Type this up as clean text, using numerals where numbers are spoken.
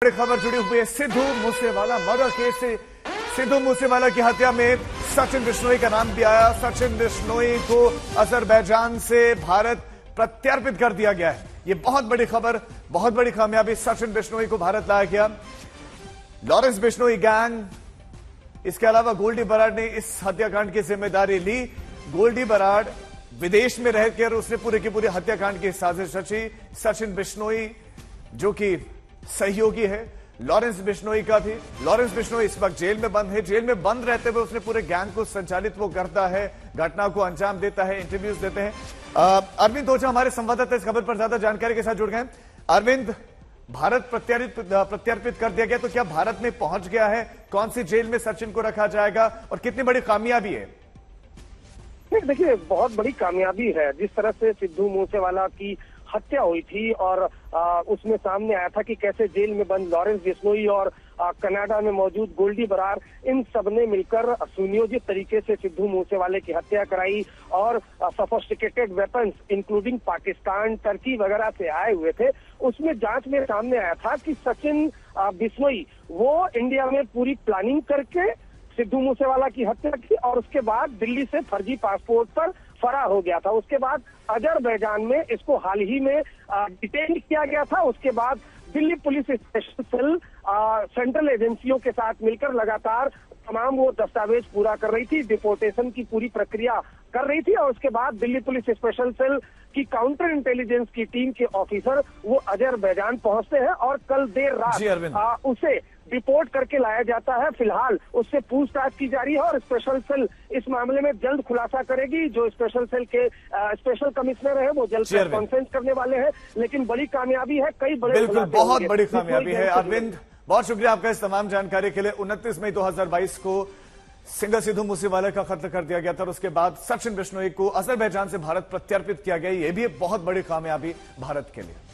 बड़ी खबर जुड़ी हुई है सिद्धू मूसेवाला मर्डर केस से। सिद्धू मूसेवाला की हत्या में सचिन बिश्नोई का नाम भी आया। सचिन बिश्नोई को अजरबैजान से भारत प्रत्यर्पित कर दिया गया है। ये बहुत बड़ी खबर, बहुत बड़ी कामयाबी। सचिन बिश्नोई को भारत लाया गया। लॉरेंस बिश्नोई गैंग, इसके अलावा गोल्डी बराड़ ने इस हत्याकांड की जिम्मेदारी ली। गोल्डी बराड़ विदेश में रहकर उसने पूरे की पूरी हत्याकांड की साजिश रची। सचिन बिश्नोई जो कि सहयोगी है लॉरेंस बिश्नोई का भी। लॉरेंस बिश्नोई इस वक्त जेल में बंद है। जेल में बंद रहते हुए उसने पूरे गैंग को संचालित वो करता है, घटना को अंजाम देता है, इंटरव्यूज देते हैं। अरविंद ओझा हमारे संवाददाता इस खबर पर ज्यादा जानकारी के साथ जुड़ गए। अरविंद, भारत प्रत्यर्पित कर दिया गया, तो क्या भारत में पहुंच गया है? कौन सी जेल में सचिन को रखा जाएगा और कितनी बड़ी कामयाबी है? देखिए, बहुत बड़ी कामयाबी है। जिस तरह से सिद्धू मूसेवाला की हत्या हुई थी और उसमें सामने आया था कि कैसे जेल में बंद लॉरेंस बिश्नोई और कनाडा में मौजूद गोल्डी बराड़, इन सब ने मिलकर सुनियोजित तरीके से सिद्धू मूसेवाले की हत्या कराई और sophisticated weapons including Pakistan, Turkey वगैरह से आए हुए थे। उसमें जांच में सामने आया था कि सचिन बिश्नोई वो इंडिया में पूरी प्लानिंग करके सिद्धू मूसेवाला की हत्या की और उसके बाद दिल्ली से फर्जी पासपोर्ट पर फरार हो गया था। उसके बाद अजरबैजान में इसको हाल ही में डिटेन किया गया था। उसके बाद Delhi police special cell central एजेंसियों के साथ मिलकर लगातार तमाम वो दस्तावेज पूरा कर रही थी, डिपोर्टेशन की पूरी प्रक्रिया कर रही थी और उसके बाद दिल्ली पुलिस स्पेशल सेल की काउंटर इंटेलिजेंस की टीम के ऑफिसर वो अजरबैजान पहुंचते हैं और कल देर रात उसे रिपोर्ट करके लाया जाता है। फिलहाल उससे पूछताछ की जा रही है और स्पेशल सेल इस मामले में जल्द खुलासा करेगी। जो स्पेशल सेल के स्पेशल कमिश्नर है वो जल्द कॉन्फ्रेंस करने वाले हैं। लेकिन बड़ी कामयाबी है, कई बड़े बिल्कुल बहुत बड़ी कामयाबी है। अरविंद, बहुत शुक्रिया आपका इस तमाम जानकारी के लिए। 29 मई 2022 को सिंगर सिद्धू मूसेवाला का कत्ल कर दिया गया था और उसके बाद सचिन बिश्नोई को अजरबैजान से भारत प्रत्यर्पित किया गया। यह भी एक बहुत बड़ी कामयाबी भारत के लिए।